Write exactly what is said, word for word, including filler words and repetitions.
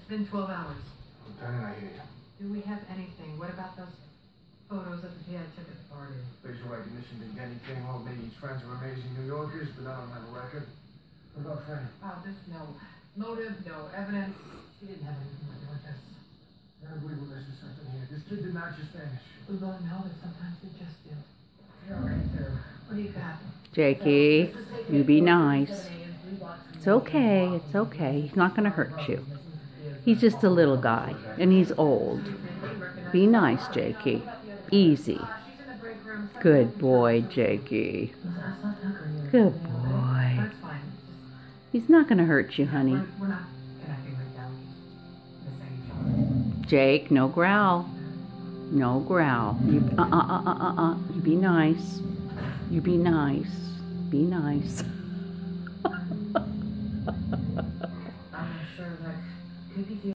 been twelve hours. Lieutenant, I hear you. Do we have anything? What about those photos that the P I took at the party? Facial recognition didn't get anything. All Miggy's friends were amazing New Yorkers, but I don't have a record. What about Franny? Oh, there's no motive, no evidence. She didn't have anything to do with this. I gotta believe we're missing something here. This kid did not just vanish. We both know that sometimes they just do. Yeah, right there. What do you got? Jakey, you be nice. It's okay, it's okay. He's not going to hurt you. He's just a little guy, and he's old. Be nice, Jakey. Easy. Good boy, Jakey. Good boy. He's not going to hurt you, honey. Jake, no growl. No growl. You, uh, uh, uh, uh, uh, uh. You be nice. You be nice. Be nice. I'm not sure that